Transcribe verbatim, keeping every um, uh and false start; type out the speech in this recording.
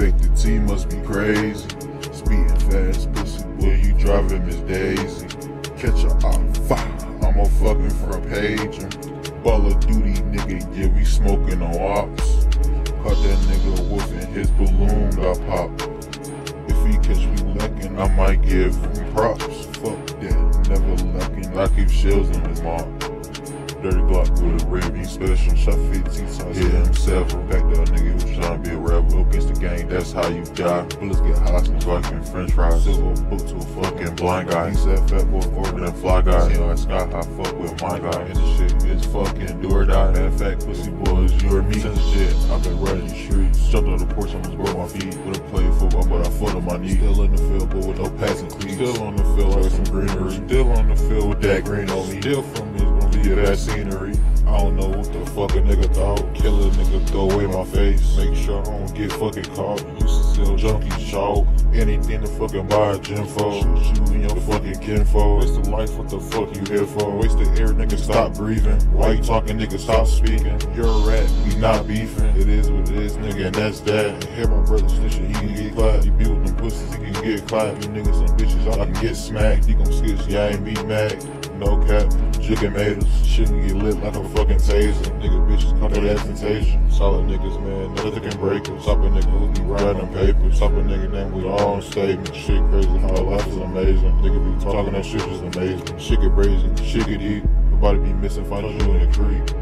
expect the team must be crazy. Speeding fast, pussy boy, you driving Miss Daisy. Catch a op, fire, I'm a fucking front page. Ball of Duty, nigga, yeah, we smoking on ops. Caught that nigga woofing, his balloon got popped. If he catch me lacking, I might give him props. Fuck that, never lacking, I keep shells in his mom. Dirty Glock with a red, he special. Shot fifteen times, hit him several. Back there, nigga, was trying to be a rebel. Against the gang, that's how you die. Bullets get hostage like in french fries. Silver book to a fucking blind guy. He said fat boy order than fly guy. See how I sky high, fuck with my guy. And this shit is fucking do or die. That fat pussy boys, you or me. Since shit, I've been running the streets. Jumped on the porch, almost broke my feet. Would've played football, but I fought on my knee. Still in the field, but with no passing cleats. Still on the field like some greenery. Still on the field with that green on me. Still from me, it's gonna be a bad scenery. I don't know what the fuck a nigga thought. Kill a nigga, throw away my face. Make sure I don't get fucking caught. Used to sell junkies chalk. Anything to fucking buy a gym for. Shoot you and your fucking kinfolk. Waste the life, what the fuck you here for? Waste the air, nigga, stop breathing. Why you talking, nigga, stop speaking. You're a rat, we not beefing. It is what it is, nigga, and that's that. And hear my brother snitching, he can get clapped. You be with them pussies, he can get clapped. You niggas some bitches, I can get smacked. He gon' skitch, yeah, I ain't be mad. No cap, chicken made us. Shouldn't get lit like a fucking taser. Nigga bitches come to that temptation. Solid niggas, man, nothing can break us. Stop a nigga who be writing them papers. Stop a nigga name with our own statement. Shit crazy, how life is amazing. Nigga be talking that shit is amazing. Shit get brazen, shit get eat. Nobody be missing, find you in the creek.